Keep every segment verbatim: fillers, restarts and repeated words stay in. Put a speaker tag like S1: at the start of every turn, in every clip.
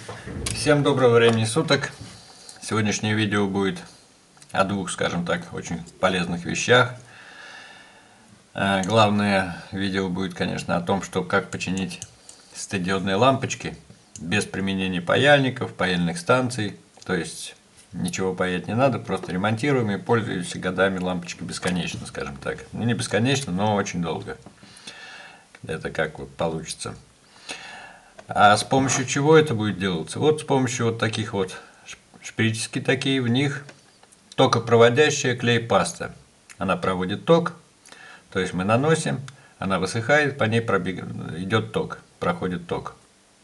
S1: Всем доброго времени суток. Сегодняшнее видео будет о двух, скажем так, очень полезных вещах. Главное видео будет, конечно, о том, что как починить светодиодные лампочки без применения паяльников, паяльных станций. То есть ничего паять не надо, просто ремонтируем и пользуемся годами лампочки бесконечно, скажем так. Ну не бесконечно, но очень долго. Это как вот получится. А с помощью чего это будет делаться? Вот с помощью вот таких вот шпрички такие, в них токопроводящая клей-паста. Она проводит ток, то есть мы наносим, она высыхает, по ней пробег... идет ток, проходит ток.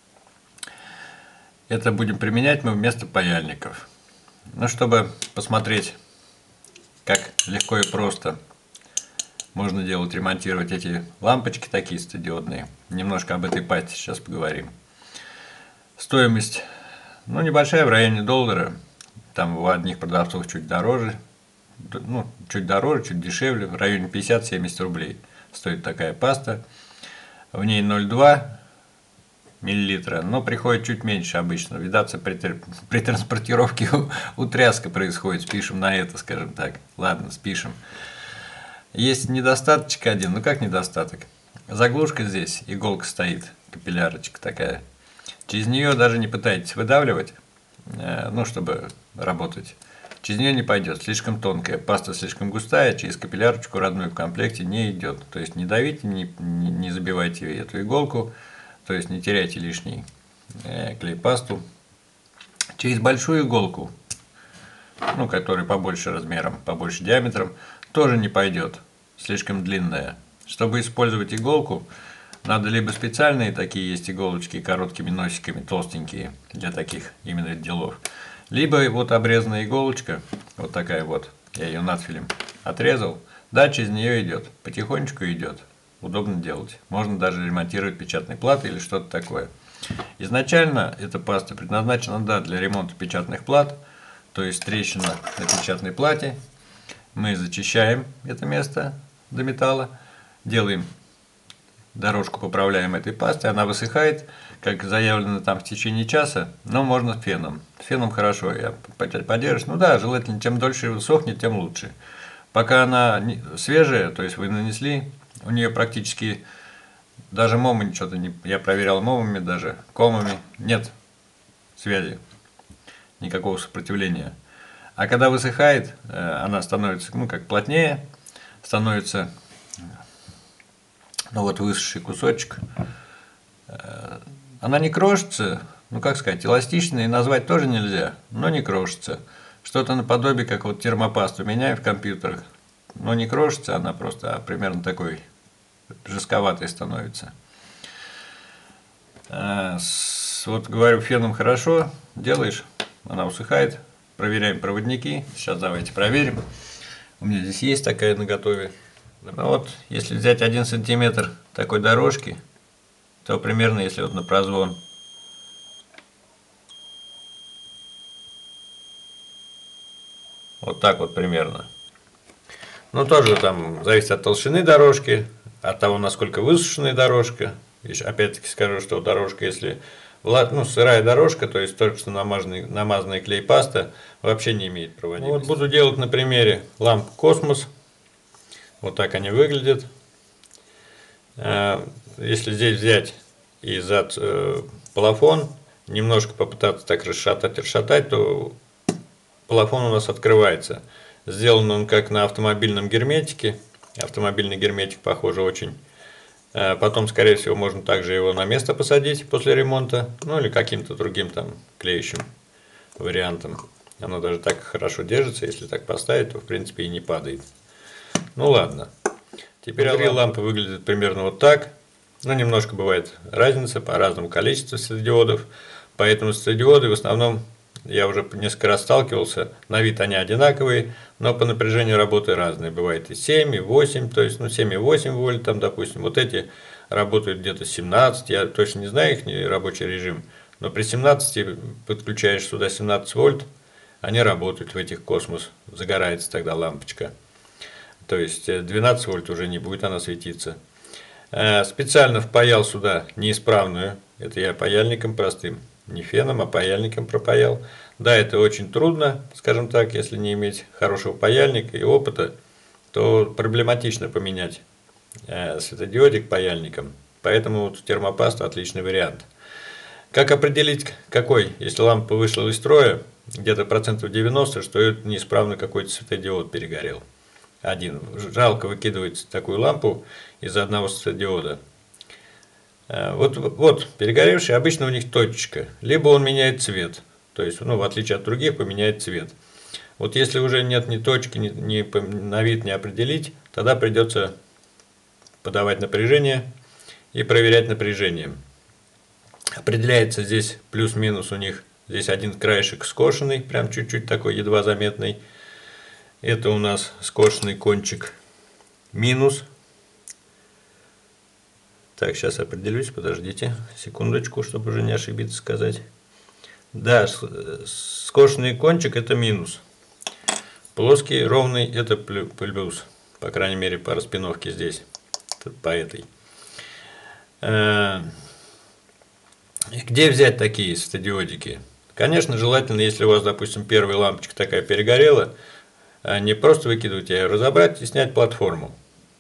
S1: Это будем применять мы вместо паяльников. Ну, чтобы посмотреть, как легко и просто можно делать, ремонтировать эти лампочки такие светодиодные. Немножко об этой пасте сейчас поговорим. Стоимость, ну, небольшая, в районе доллара. Там у одних продавцов чуть дороже, ну, чуть дороже, чуть дешевле, в районе пятьдесят-семьдесят рублей стоит такая паста. В ней ноль целых две десятых миллилитра, но приходит чуть меньше обычно. Видаться при, при транспортировке утряска происходит. Спишем на это, скажем так. Ладно, спишем. Есть недостаточек один. Ну как недостаток? Заглушка здесь, иголка стоит, капиллярочка такая. Через нее даже не пытайтесь выдавливать, ну чтобы работать. Через нее не пойдет, слишком тонкая. Паста слишком густая, через капиллярочку родную в комплекте не идет. То есть не давите, не, не забивайте эту иголку, то есть не теряйте лишний клей-пасту. Через большую иголку, ну которая побольше размером, побольше диаметром, тоже не пойдет, слишком длинная. Чтобы использовать иголку, надо либо специальные такие есть иголочки короткими носиками, толстенькие, для таких именно делов, либо вот обрезанная иголочка, вот такая вот, я ее надфилем отрезал, да, через нее идет, потихонечку идет, удобно делать. Можно даже ремонтировать печатные платы или что-то такое. Изначально эта паста предназначена, да, для ремонта печатных плат, то есть трещина на печатной плате. Мы зачищаем это место до металла, делаем дорожку, поправляем этой пастой, она высыхает, как заявлено там в течение часа, но можно феном. Феном хорошо, я подержишь, ну да, желательно, чем дольше сохнет, тем лучше. Пока она свежая, то есть вы нанесли, у нее практически даже момами что-то не, я проверял момами даже, комами, нет связи, никакого сопротивления. А когда высыхает, она становится, ну, как плотнее, становится, ну, вот высохший кусочек. Она не крошится, ну, как сказать, эластичной назвать тоже нельзя, но не крошится. Что-то наподобие, как вот термопасту меняю в компьютерах, но не крошится она просто, а примерно такой жестковатой становится. Вот, говорю, феном хорошо делаешь, она усыхает. Проверяем проводники. Сейчас давайте проверим. У меня здесь есть такая наготове. Ну вот, если взять один сантиметр такой дорожки, то примерно, если вот на прозвон, вот так вот примерно. Ну, тоже там зависит от толщины дорожки, от того, насколько высушенная дорожка. Опять-таки скажу, что дорожка, если ну, сырая дорожка, то есть только что намазанная, намазанная клей-паста, вообще не имеет проводимости. Вот буду делать на примере ламп Космос. Вот так они выглядят. Если здесь взять и зад плафон, немножко попытаться так расшатать, расшатать, то плафон у нас открывается. Сделан он как на автомобильном герметике. Автомобильный герметик, похоже, очень. Потом, скорее всего, можно также его на место посадить после ремонта, ну или каким-то другим там клеящим вариантом. Оно даже так хорошо держится, если так поставить, то в принципе и не падает. Ну ладно. Теперь внутри лампы выглядят примерно вот так. Но немножко бывает разница по разному количеству светодиодов. Поэтому светодиоды в основном, я уже несколько раз сталкивался, на вид они одинаковые, но по напряжению работы разные. Бывает и семь, и восемь, то есть ну, семь и восемь вольт, там, допустим. Вот эти работают где-то семнадцать, я точно не знаю их рабочий режим, но при семнадцати подключаешь сюда семнадцать вольт, они работают в этих Космос, загорается тогда лампочка. То есть двенадцать вольт уже не будет она светиться. Специально впаял сюда неисправную, это я паяльником простым Не феном, а паяльником пропаял. Да, это очень трудно, скажем так, если не иметь хорошего паяльника и опыта, то проблематично поменять э, светодиодик паяльником. Поэтому вот термопаста отличный вариант. Как определить какой? Если лампа вышла из строя, где-то процентов девяносто, что это неисправно какой-то светодиод перегорел. Один. Жалко выкидывать такую лампу из-за одного светодиода. Вот, вот перегоревший, обычно у них точечка. Либо он меняет цвет. То есть, ну, в отличие от других, поменяет цвет. Вот если уже нет ни точки, ни, ни на вид не определить, тогда придется подавать напряжение и проверять напряжение. Определяется здесь плюс-минус у них. Здесь один краешек скошенный, прям чуть-чуть такой, едва заметный. Это у нас скошенный кончик. Минус. Так, сейчас определюсь, подождите секундочку, чтобы уже не ошибиться сказать. Да, скошенный кончик это минус. Плоский, ровный это плюс. По крайней мере, по распиновке здесь, по этой. Где взять такие светодиодики? Конечно, желательно, если у вас, допустим, первая лампочка такая перегорела, не просто выкидывать, а ее разобрать и снять платформу.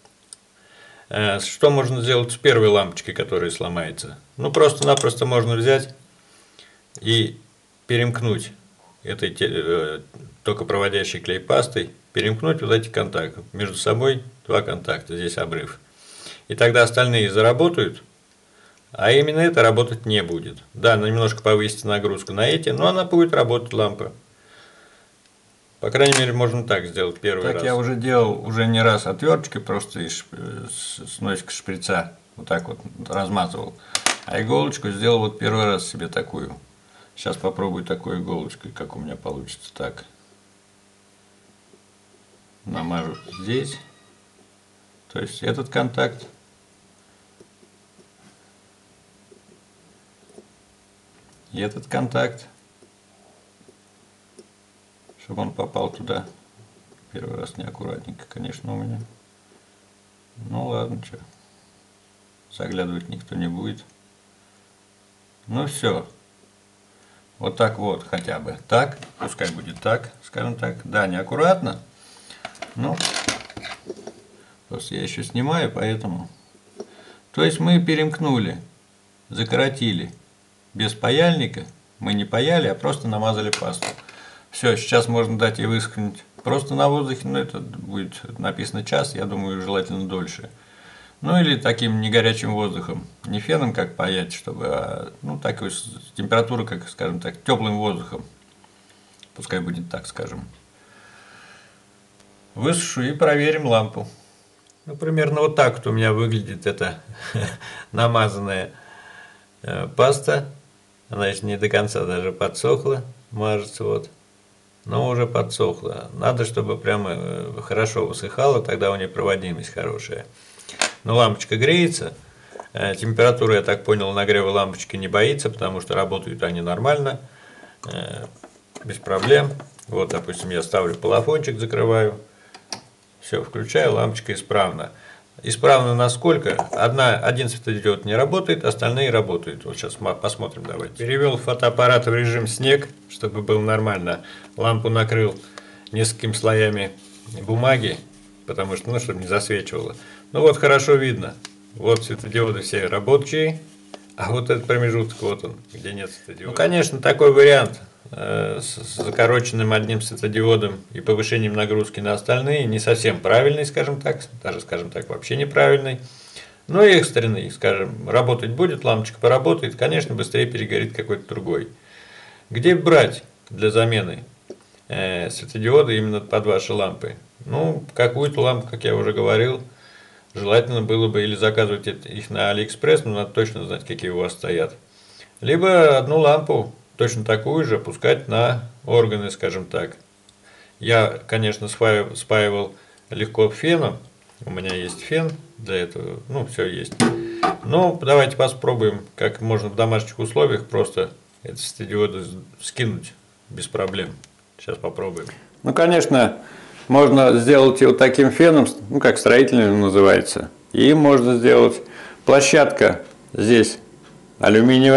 S1: Что можно сделать с первой лампочкой, которая сломается? Ну, просто-напросто можно взять и перемкнуть этой токопроводящей клей-пастой, перемкнуть вот эти контакты. Между собой два контакта, здесь обрыв. И тогда остальные заработают, а именно это работать не будет. Да, она немножко повысит нагрузку на эти, но она будет работать, лампа. По крайней мере, можно так сделать первый так раз. Так я уже делал уже не раз отверточкой, просто из, с носика шприца вот так вот размазывал. А иголочку сделал вот первый раз себе такую. Сейчас попробую такой иголочкой, как у меня получится. Так. Намажу здесь. То есть этот контакт. И этот контакт. Чтобы он попал туда. Первый раз неаккуратненько, конечно, у меня. Ну ладно, что. Заглядывать никто не будет. Ну все. Вот так вот хотя бы. Так. Пускай будет так, скажем так. Да, неаккуратно. Ну. Просто я еще снимаю, поэтому. То есть мы перемкнули. Закоротили. Без паяльника. Мы не паяли, а просто намазали пасту. Все, сейчас можно дать ей высохнуть просто на воздухе, но это будет написано час, я думаю, желательно дольше. Ну или таким не горячим воздухом, не феном, как паять, чтобы, а, ну такой температура, как, скажем так, теплым воздухом. Пускай будет так, скажем. Высушу и проверим лампу. Ну, примерно вот так вот у меня выглядит эта намазанная паста. Она еще не до конца даже подсохла, мажется вот. Но уже подсохло. Надо, чтобы прямо хорошо высыхало, тогда у нее проводимость хорошая. Но лампочка греется. Температура, я так понял, нагрева лампочки не боится, потому что работают они нормально, без проблем. Вот, допустим, я ставлю плафончик, закрываю. Все, включаю, лампочка исправна. Исправно насколько? Одна, один светодиод не работает, остальные работают. Вот сейчас посмотрим, давайте. Перевел фотоаппарат в режим снег, чтобы было нормально. Лампу накрыл несколькими слоями бумаги, потому что, ну, чтобы не засвечивало. Ну вот хорошо видно. Вот светодиоды все рабочие, а вот этот промежуток, вот он, где нет светодиода. Ну, конечно, такой вариант э, с, с закороченным одним светодиодом и повышением нагрузки на остальные не совсем правильный, скажем так, даже, скажем так, вообще неправильный. Но и экстренный, скажем, работать будет, лампочка поработает, конечно, быстрее перегорит какой-то другой. Где брать для замены э, светодиоды именно под ваши лампы? Ну, какую-то лампу, как я уже говорил, желательно было бы или заказывать их на Алиэкспресс, но надо точно знать, какие у вас стоят. Либо одну лампу, точно такую же, пускать на органы, скажем так. Я, конечно, спаивал, спаивал легко феном. У меня есть фен для этого, ну, все есть. Но давайте попробуем, как можно в домашних условиях просто эти светодиоды скинуть без проблем. Сейчас попробуем. Ну, конечно, можно сделать его таким феном, ну, как строительным называется. И можно сделать площадка здесь алюминиевая,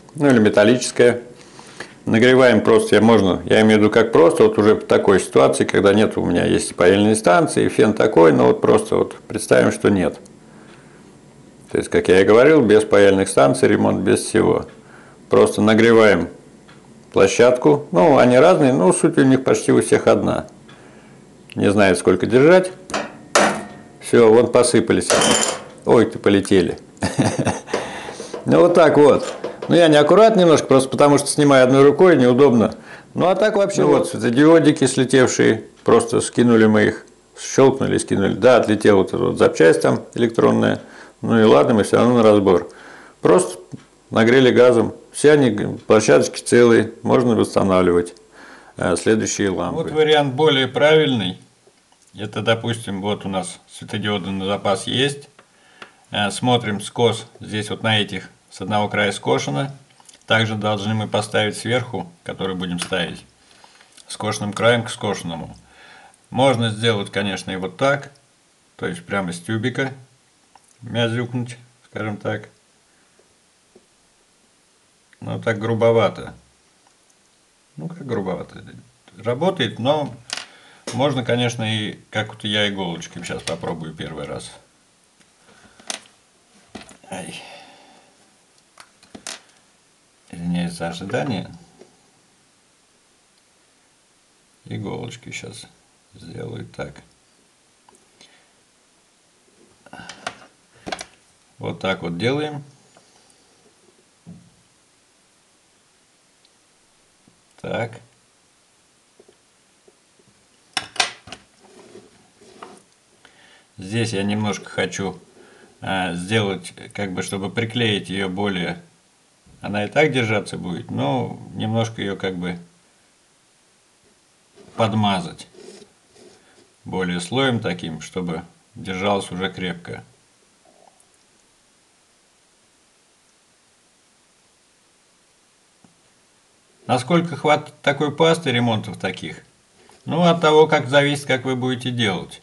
S1: ну или металлическая. Нагреваем просто, я можно, я имею в виду как просто, вот уже в такой ситуации, когда нет у меня, есть паяльные станции, фен такой, но вот просто вот представим, что нет. То есть, как я и говорил, без паяльных станций, ремонт без всего. Просто нагреваем площадку, ну они разные, но суть у них почти у всех одна. Не знаю, сколько держать. Все, вон посыпались. Ой, ты полетели. Ну вот так вот. Ну я не аккуратно немножко, просто потому что снимаю одной рукой, неудобно. Ну а так вообще, ну вот светодиодики слетевшие, просто скинули мы их, щелкнули, скинули. Да, отлетела вот эта вот запчасть там электронная. Ну и ладно, мы все равно на разбор. Просто нагрели газом. Все они, площадочки целые, можно восстанавливать. Следующие лампы. Вот вариант более правильный. Это, допустим, вот у нас светодиоды на запас есть. Смотрим скос. Здесь вот на этих с одного края скошено. Также должны мы поставить сверху, который будем ставить, скошенным краем к скошенному. Можно сделать, конечно, и вот так. То есть прямо с тюбика мязюкнуть, скажем так. Но так грубовато. Ну как грубовато. Работает, но можно, конечно, и как вот я иголочкой сейчас попробую первый раз. Ай. Извиняюсь за ожидание. Иголочкой сейчас сделаю так. Вот так вот делаем. Так. Здесь я немножко хочу а, сделать, как бы, чтобы приклеить ее более. Она и так держаться будет, но немножко ее как бы подмазать более слоем таким, чтобы держалась уже крепко. Насколько хватит такой пасты, ремонтов таких? Ну, от того, как зависит, как вы будете делать.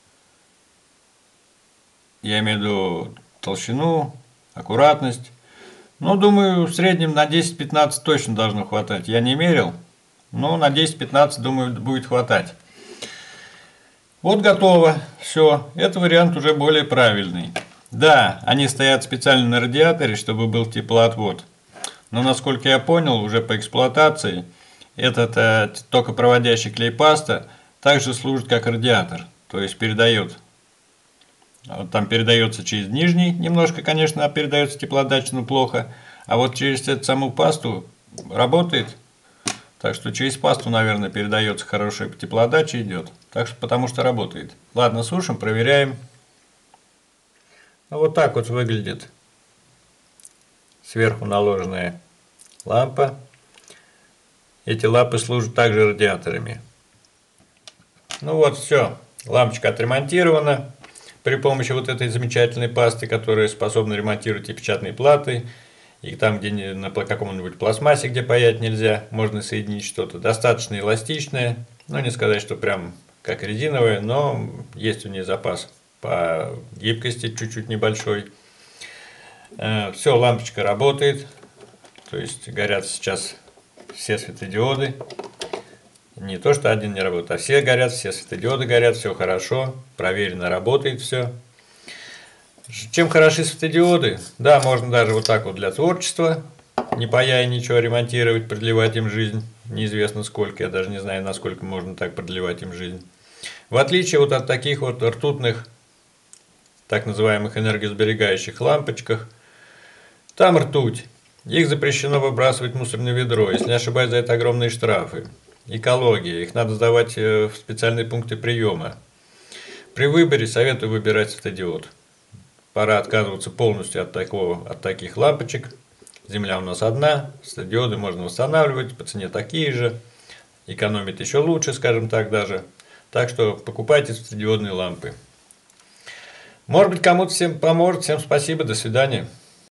S1: Я имею в виду толщину, аккуратность. Ну, думаю, в среднем на десять-пятнадцать точно должно хватать. Я не мерил, но на десять-пятнадцать, думаю, будет хватать. Вот готово. Все. Это вариант уже более правильный. Да, они стоят специально на радиаторе, чтобы был теплоотвод. Но, насколько я понял, уже по эксплуатации, этот э, токопроводящий клей-паста также служит как радиатор. То есть передает. Вот там передается через нижний, немножко, конечно, передается теплоотдача, но плохо. А вот через эту саму пасту работает. Так что через пасту, наверное, передается хорошая теплоотдача, идет. Так что потому что работает. Ладно, сушим, проверяем. Вот так вот выглядит сверху наложенная лампа. Эти лампы служат также радиаторами. Ну вот, все. Лампочка отремонтирована при помощи вот этой замечательной пасты, которая способна ремонтировать и печатные платы, и там, где на каком-нибудь пластмассе, где паять нельзя, можно соединить что-то. Достаточно эластичное, ну не сказать, что прям как резиновая, но есть у нее запас по гибкости чуть-чуть небольшой. Все, лампочка работает, то есть горят сейчас все светодиоды. Не то, что один не работает, а все горят, все светодиоды горят, все хорошо, проверено, работает все. Чем хороши светодиоды? Да, можно даже вот так вот для творчества, не паяя ничего, ремонтировать, продлевать им жизнь. Неизвестно сколько, я даже не знаю, насколько можно так продлевать им жизнь. В отличие вот от таких вот ртутных, так называемых энергосберегающих лампочках, там ртуть. Их запрещено выбрасывать в мусорное ведро. Если не ошибаюсь, за это огромные штрафы. Экология. Их надо сдавать в специальные пункты приема. При выборе советую выбирать светодиод. Пора отказываться полностью от, такого, от таких лампочек. Земля у нас одна. Светодиоды можно восстанавливать. По цене такие же. Экономит еще лучше, скажем так даже. Так что покупайте светодиодные лампы. Может быть, кому-то всем поможет. Всем спасибо. До свидания.